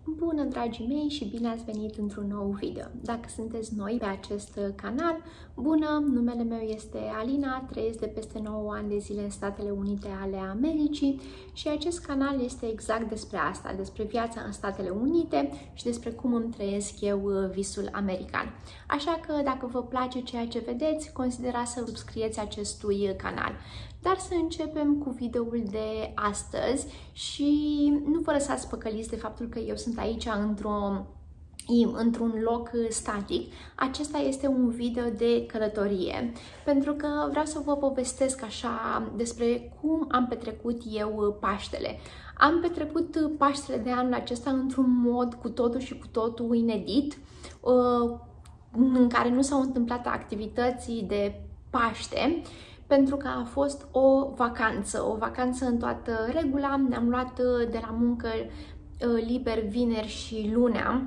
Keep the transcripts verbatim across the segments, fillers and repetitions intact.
Bună, dragii mei, și bine ați venit într-un nou video! Dacă sunteți noi pe acest canal, bună, numele meu este Alina, trăiesc de peste nouă ani de zile în Statele Unite ale Americii și acest canal este exact despre asta, despre viața în Statele Unite și despre cum îmi trăiesc eu visul american. Așa că dacă vă place ceea ce vedeți, considerați să subscrieți acestui canal. Dar să începem cu videoul de astăzi și nu vă lăsați păcăliți de faptul că eu sunt aici într-o într-un loc static. Acesta este un video de călătorie, pentru că vreau să vă povestesc așa despre cum am petrecut eu Paștele. Am petrecut Paștele de anul acesta într-un mod cu totul și cu totul inedit, în care nu s-au întâmplat activități de Paște, pentru că a fost o vacanță, o vacanță în toată regula. Ne-am luat de la muncă liber vineri și lunea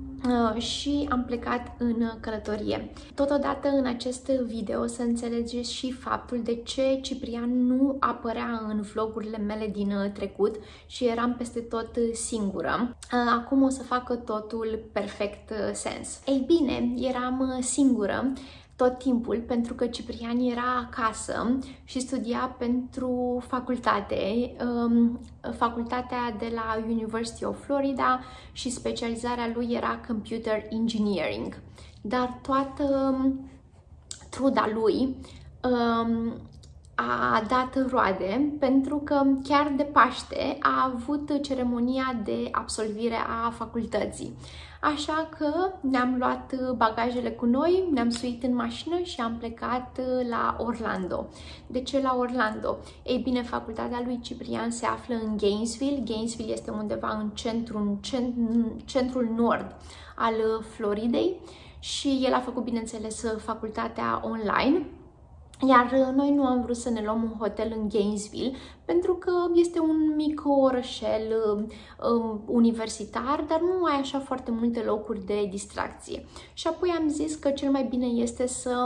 și am plecat în călătorie. Totodată în acest video să înțelegeți și faptul de ce Ciprian nu apărea în vlogurile mele din trecut și eram peste tot singură. Acum o să facă totul perfect sens. Ei bine, eram singură tot timpul, pentru că Ciprian era acasă și studia pentru facultate, um, facultatea de la University of Florida, și specializarea lui era Computer Engineering. Dar toată truda lui um, a dat roade, pentru că chiar de Paște a avut ceremonia de absolvire a facultății. Așa că ne-am luat bagajele cu noi, ne-am suit în mașină și am plecat la Orlando. De ce la Orlando? Ei bine, facultatea lui Ciprian se află în Gainesville. Gainesville este undeva în centrul, în cent, centrul nord al Floridei și el a făcut, bineînțeles, facultatea online. Iar noi nu am vrut să ne luăm un hotel în Gainesville, pentru că este un mic orășel um, universitar, dar nu ai așa foarte multe locuri de distracție. Și apoi am zis că cel mai bine este să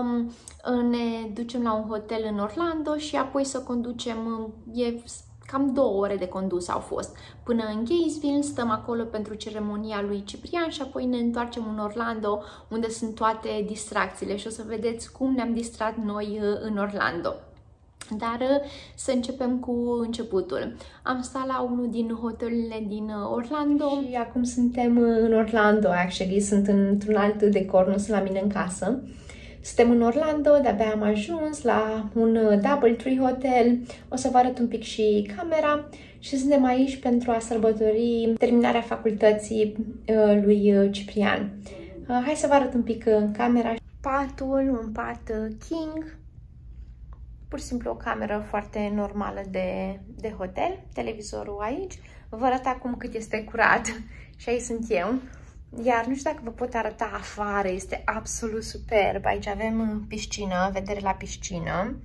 ne ducem la un hotel în Orlando și apoi să conducem, e cam două ore de condus au fost, până în Gainesville, stăm acolo pentru ceremonia lui Ciprian și apoi ne întoarcem în Orlando, unde sunt toate distracțiile și o să vedeți cum ne-am distrat noi în Orlando. Dar să începem cu începutul. Am stat la unul din hotelurile din Orlando și acum suntem în Orlando, actually, sunt într-un alt decor, nu sunt la mine în casă. Suntem în Orlando, de-abia am ajuns la un Doubletree Hotel. O să vă arăt un pic și camera și suntem aici pentru a sărbători terminarea facultății uh, lui Ciprian. Uh, hai să vă arăt un pic uh, camera. Patul, un pat uh, king, pur și simplu o cameră foarte normală de, de hotel, televizorul aici. Vă arăt acum cât este curat și aici sunt eu. Iar nu știu dacă vă pot arăta afară, este absolut superb. Aici avem piscină, vedere la piscină.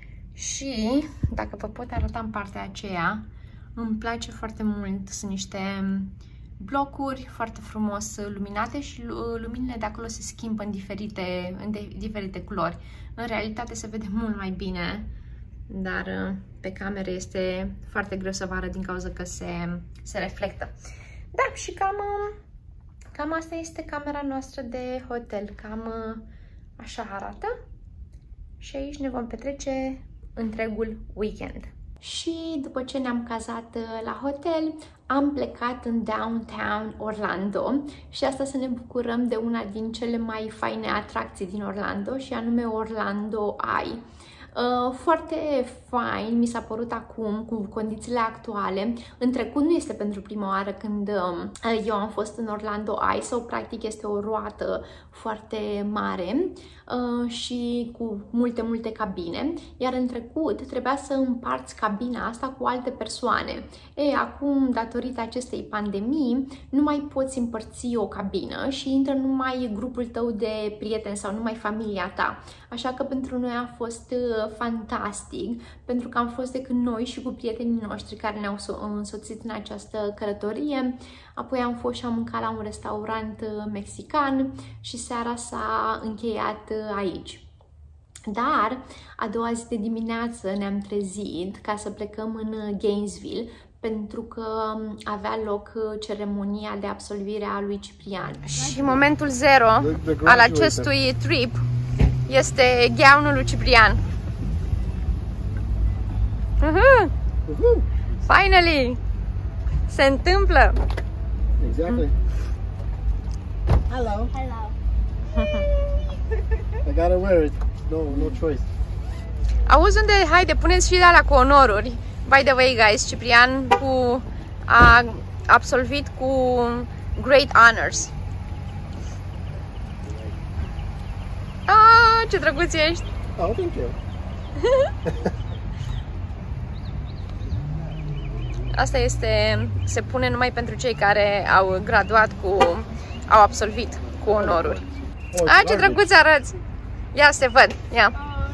Și dacă vă pot arăta în partea aceea, îmi place foarte mult. Sunt niște blocuri foarte frumos luminate și luminile de acolo se schimbă în diferite, în diferite culori. În realitate se vede mult mai bine, dar pe cameră este foarte greu să vă arăt din cauza că se, se reflectă. Da, și cam... Cam asta este camera noastră de hotel, cam așa arată și aici ne vom petrece întregul weekend. Și după ce ne-am cazat la hotel, am plecat în downtown Orlando și asta să ne bucurăm de una din cele mai faine atracții din Orlando și anume Orlando Eye. Uh, foarte fain mi s-a părut acum cu condițiile actuale. În trecut nu este pentru prima oară când uh, eu am fost în Orlando Eye, sau practic este o roată foarte mare uh, și cu multe, multe cabine, iar în trecut trebuia să împarți cabina asta cu alte persoane. Ei, acum, datorită acestei pandemii, nu mai poți împărți o cabină și intră numai grupul tău de prieteni sau numai familia ta. Așa că pentru noi a fost fantastic, pentru că am fost decât noi și cu prietenii noștri care ne-au însoțit în această călătorie. Apoi am fost și am mâncat la un restaurant mexican și seara s-a încheiat aici. Dar a doua zi de dimineață ne-am trezit ca să plecăm în Gainesville, pentru că avea loc ceremonia de absolvire a lui Ciprian. Și momentul zero al acestui trip este gheaunul lui Ciprian. Uh-huh. Uh-huh. Finally! Se întâmplă! Exactly. Hello. Hello. I gotta wear it. No, no choice. Auzi unde, haide, puneți și de alea cu onoruri. By the way, guys, Ciprian cu, a absolvit cu Great Honors. Ah, ce drăguț ești! Oh, thank you. Asta este, se pune numai pentru cei care au graduat cu, au absolvit cu onoruri. Ah, ce drăguț arăți! Ia să te văd, ia!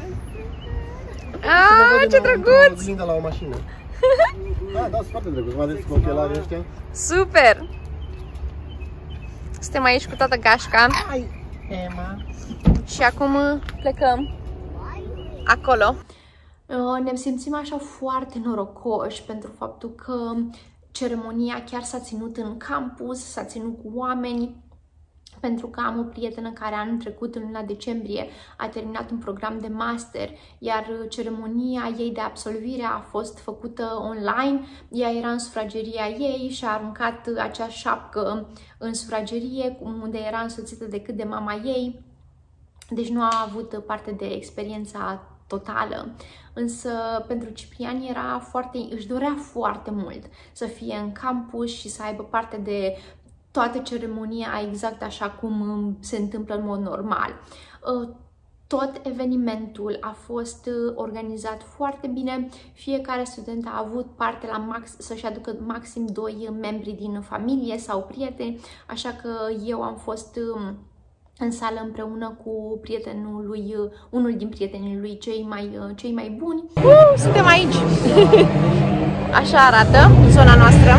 Ah, ce drăguț! Vin de la o mașină. Da, da, sunt foarte drăguț. Vă vedeți cu ochelarii ăștia? Super! Suntem aici cu toată gașca. Hai, Emma! Și acum plecăm acolo. Ne simțim așa foarte norocoși pentru faptul că ceremonia chiar s-a ținut în campus, s-a ținut cu oameni, pentru că am o prietenă care anul trecut, în luna decembrie, a terminat un program de master, iar ceremonia ei de absolvire a fost făcută online. Ea era în sufrageria ei și a aruncat acea șapcă în sufragerie, unde era însoțită decât de mama ei, deci nu a avut parte de experiența totală. Însă pentru Ciprian era foarte, își dorea foarte mult să fie în campus și să aibă parte de toată ceremonia exact așa cum se întâmplă în mod normal. Tot evenimentul a fost organizat foarte bine, fiecare student a avut parte la max, să-și aducă maxim doi membri din familie sau prieteni, așa că eu am fost în sală împreună cu prietenul lui, unul din prietenii lui cei mai, cei mai buni. Uh, suntem aici! Așa arată zona noastră.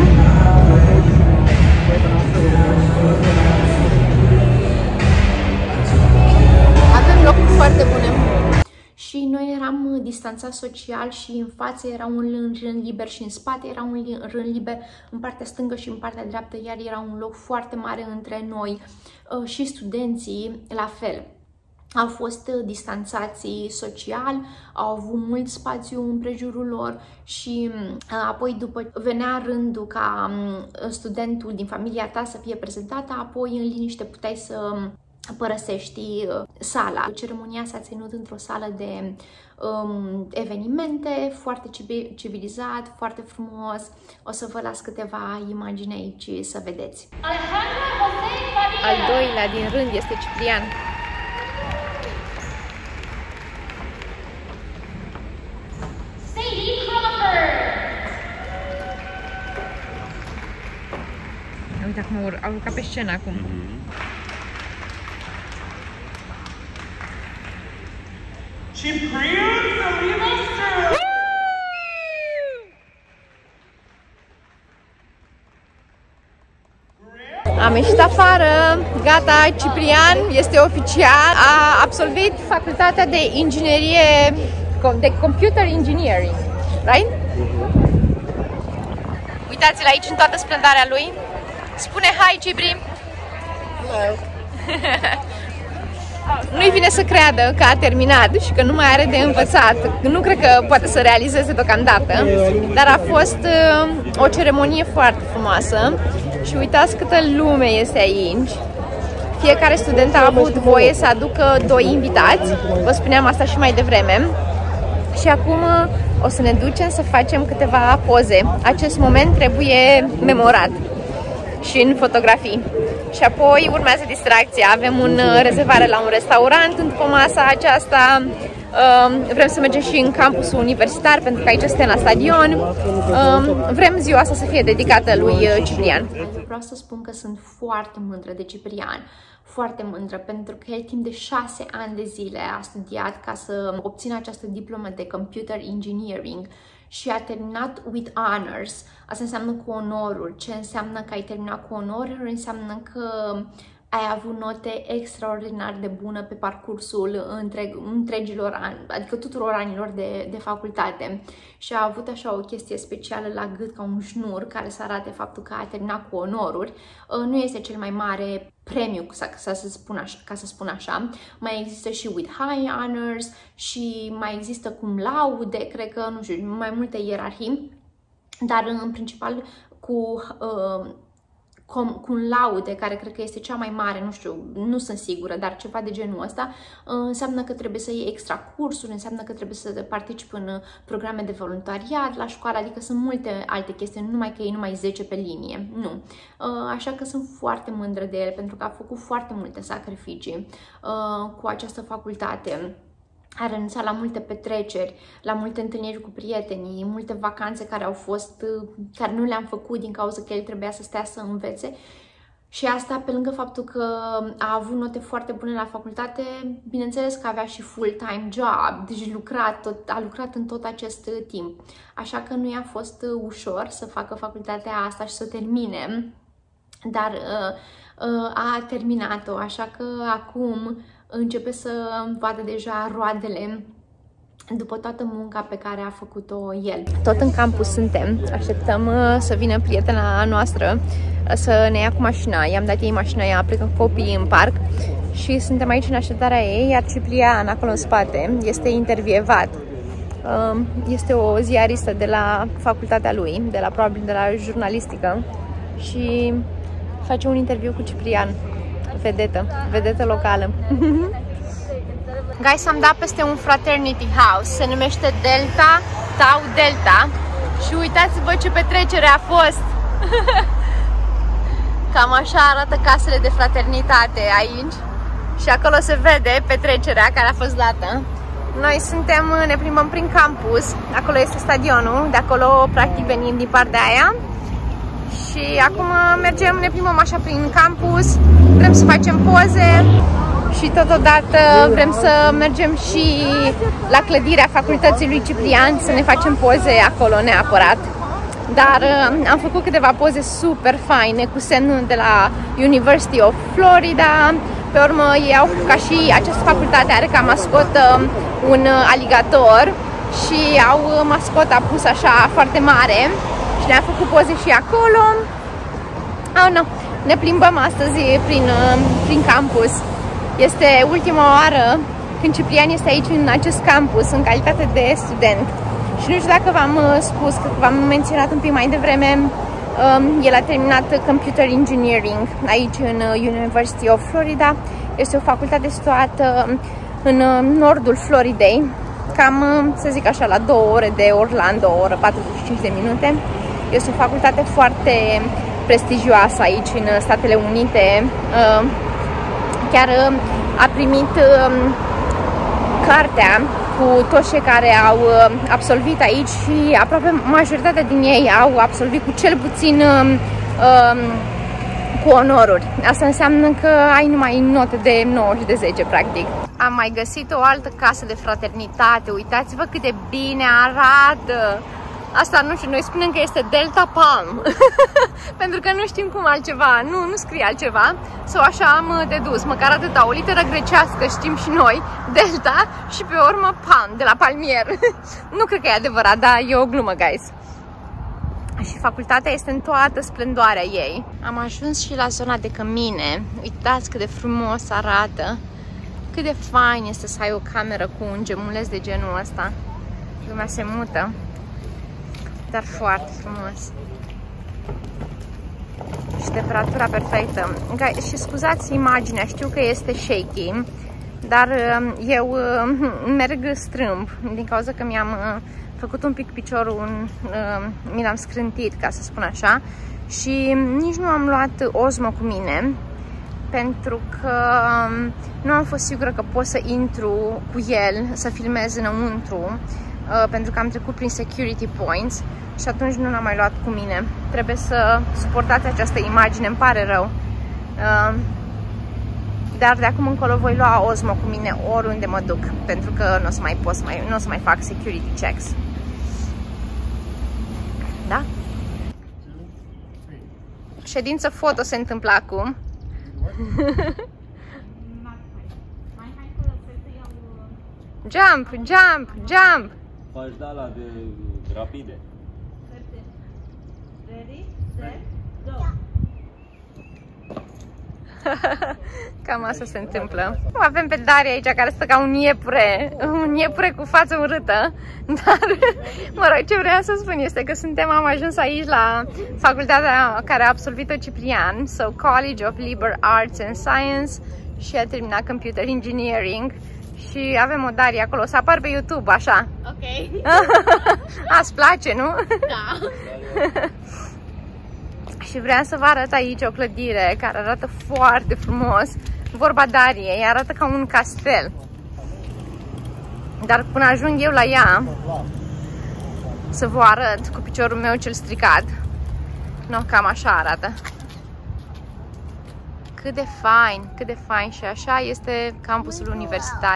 Avem locuri foarte bune. Și noi eram distanțați social și în față era un rând liber și în spate era un rând liber, în partea stângă și în partea dreaptă iar era un loc foarte mare între noi și studenții la fel. Au fost distanțați social, au avut mult spațiu în prejurul lor și apoi după venea rândul ca studentul din familia ta să fie prezentată, apoi în liniște puteai să părăsești sala. Ceremonia s-a ținut într-o sală de um, evenimente, foarte civilizat, foarte frumos. O să vă las câteva imagini aici să vedeți. Al doilea din rând este Ciprian. Uite acum au urcat pe scenă acum. Ciprian Salinas! Am ieșit afară, gata, Ciprian este oficial, a absolvit facultatea de inginerie, de computer engineering, right? Uitați-l aici în toată splendarea lui. Spune hi, Cipri! Hello! Nu-i vine să creadă că a terminat și că nu mai are de învățat. Nu cred că poate să realizeze deocamdată, dar a fost uh, o ceremonie foarte frumoasă și uitați câtă lume este aici. Fiecare student a avut voie să aducă doi invitați, vă spuneam asta și mai devreme. Și acum o să ne ducem să facem câteva poze. Acest moment trebuie memorat și în fotografii. Și apoi urmează distracția. Avem un rezervare la un restaurant după masa aceasta. Vrem să mergem și în campusul universitar, pentru că aici suntem la stadion. Vrem ziua asta să fie dedicată lui Ciprian. Vreau să spun că sunt foarte mândră de Ciprian. Foarte mândră, pentru că el timp de șase ani de zile a studiat ca să obțină această diplomă de computer engineering și a terminat with honors. Asta înseamnă cu onorul. Ce înseamnă că ai terminat cu onorul? Înseamnă că ai avut note extraordinar de bună pe parcursul întreg, întregilor ani, adică tuturor anilor de, de facultate și a avut așa o chestie specială la gât ca un șnur care să arate faptul că a terminat cu onoruri. Nu este cel mai mare premiu, ca să, să spun așa, ca să spun așa. Mai există și with high honors și mai există cum laude, cred că, nu știu, mai multe ierarhii, dar în principal cu... Uh, cu un laude, care cred că este cea mai mare, nu știu, nu sunt sigură, dar ceva de genul ăsta, înseamnă că trebuie să iei extra cursuri, înseamnă că trebuie să participi în programe de voluntariat la școală, adică sunt multe alte chestii, nu numai că e numai zece pe linie, nu. Așa că sunt foarte mândră de el, pentru că a făcut foarte multe sacrificii cu această facultate. A renunțat la multe petreceri, la multe întâlniri cu prietenii, multe vacanțe care au fost, care nu le-am făcut din cauza că el trebuia să stea să învețe. Și asta pe lângă faptul că a avut note foarte bune la facultate, bineînțeles că avea și full-time job, deci lucrat tot, a lucrat în tot acest timp. Așa că nu i-a fost ușor să facă facultatea asta și să o termine, dar uh, uh, a terminat-o, așa că acum începe să vadă deja roadele după toată munca pe care a făcut-o el. Tot în campus suntem, așteptăm să vină prietena noastră să ne ia cu mașina. I-am dat ei mașina, ea plecă cu copiii în parc și suntem aici în așteptarea ei, iar Ciprian, acolo în spate, este intervievat. Este o ziaristă de la facultatea lui, de la, probabil de la jurnalistică, și face un interviu cu Ciprian. Vedetă, vedetă locală. Guys, am dat peste un fraternity house, se numește Delta Tau Delta și uitați-vă ce petrecere a fost. Cam așa arată casele de fraternitate aici și acolo se vede petrecerea care a fost dată. Noi suntem, ne plimbăm prin campus, acolo este stadionul, de acolo practic venim din partea aia. Și acum mergem, ne plimbăm așa prin campus, vrem să facem poze și totodată vrem să mergem și la clădirea facultății lui Ciprian să ne facem poze acolo neapărat. Dar am făcut câteva poze super faine cu semnul de la University of Florida. Pe urmă ei au, ca și această facultate are ca mascot un aligator și au mascota pus așa foarte mare. Și ne-a făcut poze și acolo. Oh, no. Ne plimbăm astăzi prin, prin campus. Este ultima oară când Ciprian este aici în acest campus în calitate de student. Și nu știu dacă v-am spus, că v-am menționat un pic mai devreme, el a terminat Computer Engineering aici în University of Florida. Este o facultate situată în nordul Floridei, cam, să zic așa, la două ore de Orlando, o oră patruzeci și cinci de minute. Este o facultate foarte prestigioasă aici în Statele Unite. Chiar a primit cartea cu toți cei care au absolvit aici și aproape majoritatea din ei au absolvit cu cel puțin cu onoruri. Asta înseamnă că ai numai note de nouă și de zece, practic. Am mai găsit o altă casă de fraternitate. Uitați-vă cât de bine arată! Asta nu știu, noi spunem că este Delta Palm, pentru că nu știm cum altceva, nu, nu scrie altceva, sau așa am dedus, măcar atâta, o literă grecească știm și noi, Delta, și pe urmă Palm, de la palmier. Nu cred că e adevărat, dar e o glumă, guys. Și facultatea este în toată splendoarea ei. Am ajuns și la zona de cămine, uitați cât de frumos arată, cât de fain este să ai o cameră cu un gemuleț de genul ăsta. Lumea se mută. Dar foarte frumos. Și temperatura perfectă. Și scuzați imaginea, știu că este shaky, dar eu merg strâmb din cauza că mi-am făcut un pic piciorul, mi l-am scrântit, ca să spun așa, și nici nu am luat Osmo cu mine, pentru că nu am fost sigură că pot să intru cu el, să filmez înăuntru, pentru că am trecut prin security points și atunci nu l-am mai luat cu mine. Trebuie să suportați această imagine, îmi pare rău. Dar de acum încolo voi lua Osmo cu mine oriunde mă duc, pentru că nu o să mai pot să mai, nu o să mai fac security checks. Da? Ședință foto se întâmplă acum. Jump, jump, jump! Faci da la de rapide. Ready, set, go! Cam asta se întâmplă. Avem pe Daria aici care stă ca un iepure, un iepure cu față urâtă. Dar, mă rog, ce vreau să spun este că suntem, am ajuns aici la facultatea care a absolvit-o Ciprian, so College of Liberal Arts and Science, și a terminat Computer Engineering. Și avem o Daria acolo, o să apar pe YouTube, așa. Ok. Ați place, nu? Da. Și vreau să vă arăt aici o clădire care arată foarte frumos. Vorba Dariei, arată ca un castel. Dar până ajung eu la ea, să vă arăt cu piciorul meu cel stricat. No, cam așa arată. Cât de fain, cât de fain, și așa este campusul universitar.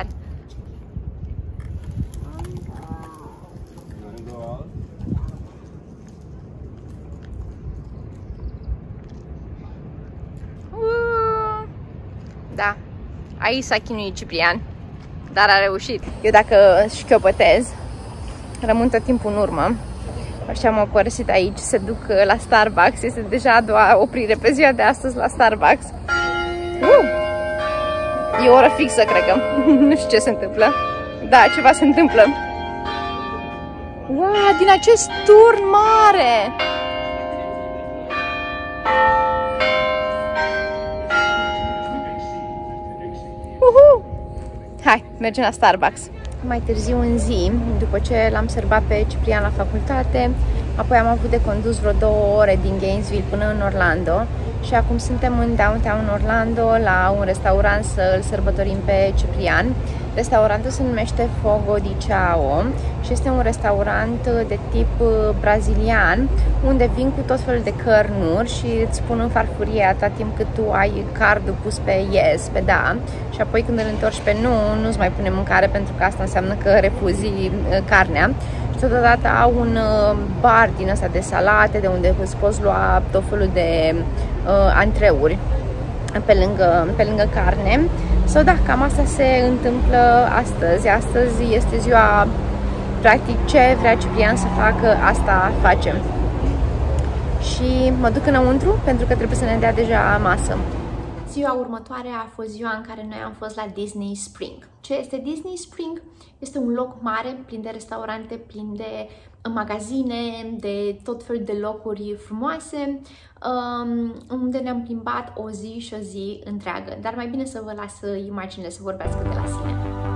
Uh, da, aici s-a chinuit Ciprian, dar a reușit. Eu dacă șchiopătez, rămân tot timpul în urmă. Așa m-au părăsit aici, se duc la Starbucks. Este deja a doua oprire pe ziua de astăzi la Starbucks. Uh! E o oră fixă, cred că. Nu știu ce se întâmplă. Da, ceva se întâmplă. Wow, din acest turn mare! Uhu! Hai, mergem la Starbucks. Mai târziu în zi, după ce l-am servat pe Ciprian la facultate, apoi am avut de condus vreo două ore din Gainesville până în Orlando și acum suntem în downtown Orlando la un restaurant să îl sărbătorim pe Ciprian. Restaurantul se numește Fogo di Chao și este un restaurant de tip brazilian unde vin cu tot felul de cărnuri și îți pun în farfurie atât timp cât tu ai cardul pus pe yes, pe da, și apoi când îl întorci pe nu, nu-ți mai pune mâncare pentru că asta înseamnă că refuzi carnea. Și totodată au un bar din ăsta de salate de unde îți poți lua tot felul de uh, antreuri pe lângă, pe lângă carne. Sau da, cam asta se întâmplă astăzi. Astăzi este ziua, practic, ce vrea Ciprian să facă, asta facem. Și mă duc înăuntru pentru că trebuie să ne dea deja masă. Ziua următoare a fost ziua în care noi am fost la Disney Spring. Ce este Disney Spring? Este un loc mare, plin de restaurante, plin de magazine, de tot felul de locuri frumoase, um, unde ne-am plimbat o zi și o zi întreagă. Dar mai bine să vă las imaginile să vorbească de la sine.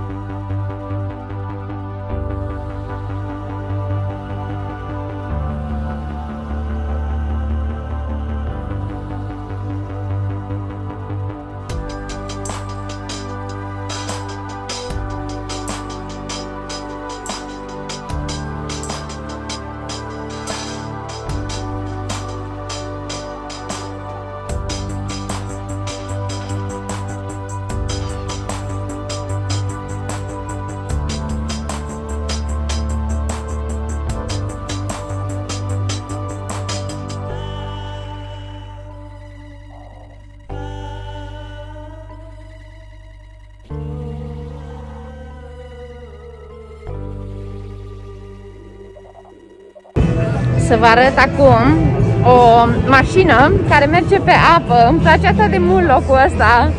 Să vă arăt acum o mașină care merge pe apă. Îmi place atât de mult locul ăsta.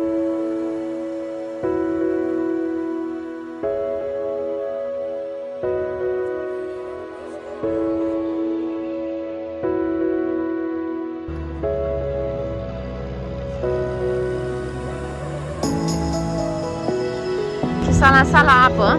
Și s-a lansat la apă.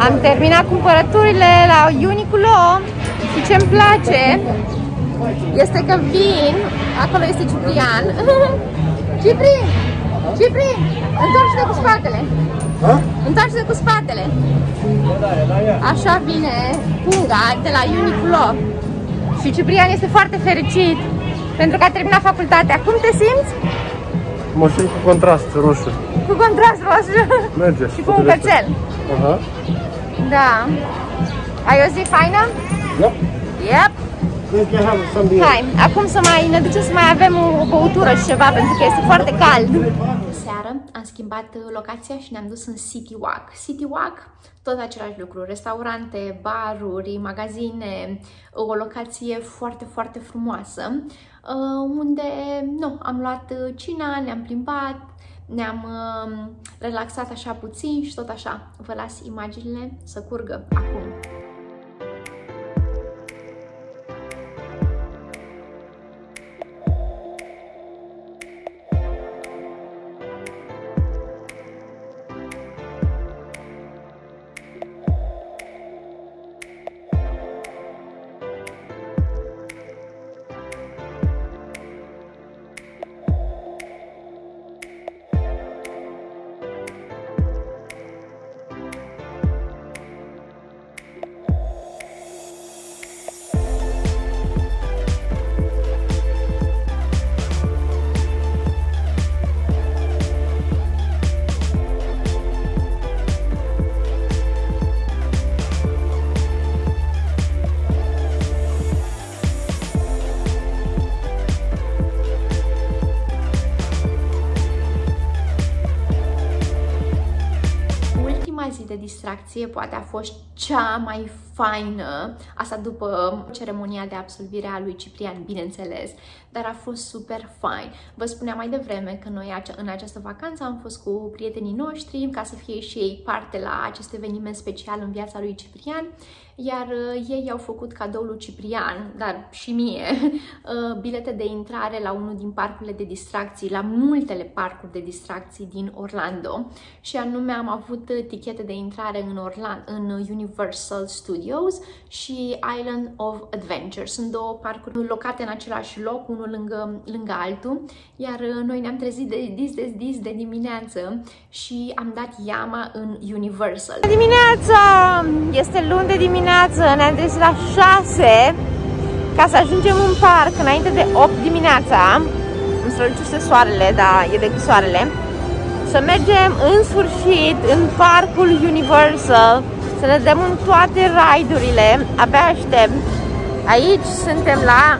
Am terminat cumpărăturile la Uniqlo și ce-mi place este că vin, acolo este Ciprian. Cipri! Cipri! Întoarce-te cu spatele! Întoarce-te cu spatele! Așa vine punga de la Uniqlo. Și Ciprian este foarte fericit pentru că a terminat facultatea. Cum te simți? Mă simt cu contrast roșu. Cu contrast roșu? Merge. Și cu un cățel. Aha. Da. Ai o zi faină? Yep. Yep. Hai, Hai, acum să mai ne ducem să mai avem o băutură și ceva, pentru că este foarte cald. Seară am schimbat locația și ne-am dus în City Walk. City Walk, tot același lucru, restaurante, baruri, magazine, o locație foarte, foarte frumoasă, unde nu, am luat cina, ne-am plimbat, ne-am relaxat așa puțin și tot așa. Vă las imaginile să curgă acum. De distracție poate a fost cea mai faină, asta după ceremonia de absolvire a lui Ciprian, bineînțeles, dar a fost super fain. Vă spuneam mai devreme că noi în această vacanță am fost cu prietenii noștri ca să fie și ei parte la acest eveniment special în viața lui Ciprian, iar ei au făcut cadou lui Ciprian, dar și mie, bilete de intrare la unul din parcurile de distracții, la multele parcuri de distracții din Orlando, și anume am avut tichete de intrare în, Orlando, în Universal Studios și Island of Adventure. Sunt două parcuri locate în același loc, unul lângă, lângă altul, iar noi ne-am trezit de dis de dis de dimineață și am dat iama în Universal. Dimineața! Este luni de dimineață, ne-am trezit la șase ca să ajungem în parc înainte de opt dimineața. Îmi strălucește soarele, da, e de soarele. Să mergem în sfârșit în parcul Universal, să ne dăm în toate ride-urile. Abia aștept. Aici suntem la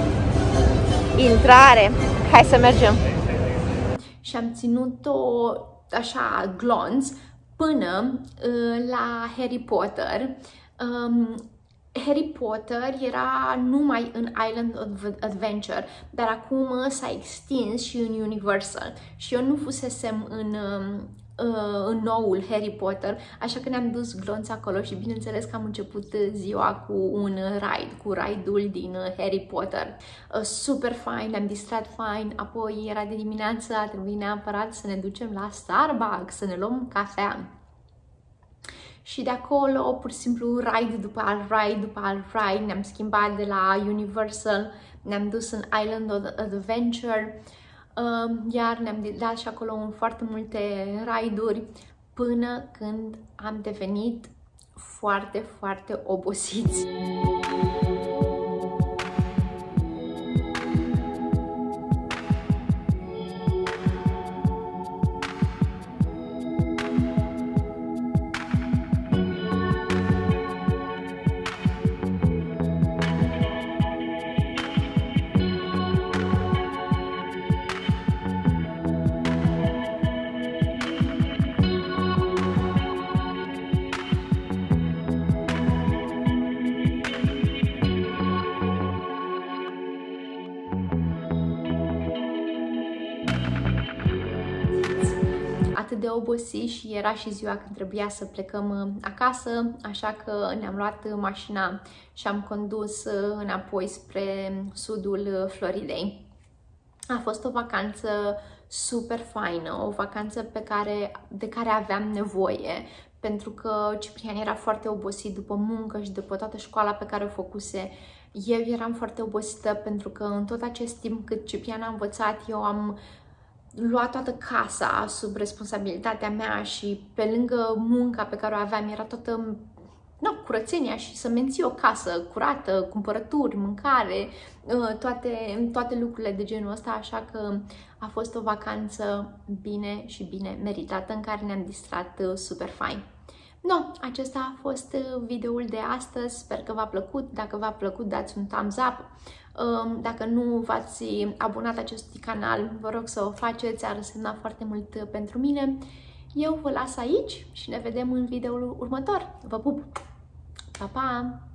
intrare. Hai să mergem. Și am ținut-o așa glonț până uh, la Harry Potter. Um, Harry Potter era numai în Island of Adventure, dar acum s-a extins și în Universal. Și eu nu fusesem în, în noul Harry Potter, așa că ne-am dus glonț acolo și bineînțeles că am început ziua cu un ride, cu ride-ul din Harry Potter. Super fain, ne-am distrat fain, apoi era de dimineață, a trebuit neapărat să ne ducem la Starbucks, să ne luăm cafea. Și de acolo, pur și simplu, ride după alt ride, după alt ride, ne-am schimbat de la Universal, ne-am dus în Island of Adventure, iar ne-am dat și acolo în foarte multe ride-uri, până când am devenit foarte, foarte obosiți. Atât de obosit și era și ziua când trebuia să plecăm acasă, așa că ne-am luat mașina și am condus înapoi spre sudul Floridei. A fost o vacanță super faină, o vacanță pe care, de care aveam nevoie, pentru că Ciprian era foarte obosit după muncă și după toată școala pe care o făcuse. Eu eram foarte obosită pentru că în tot acest timp cât Ciprian a învățat, eu am luat toată casa sub responsabilitatea mea și pe lângă munca pe care o aveam era toată no, curățenia și să menții o casă curată, cumpărături, mâncare, toate, toate lucrurile de genul ăsta, așa că a fost o vacanță bine și bine meritată în care ne-am distrat super fain. No, acesta a fost videoul de astăzi, sper că v-a plăcut. Dacă v-a plăcut, dați un thumbs up. Dacă nu v-ați abonat acestui canal, vă rog să o faceți, ar însemna foarte mult pentru mine. Eu vă las aici și ne vedem în videoul următor. Vă pup! Pa, pa!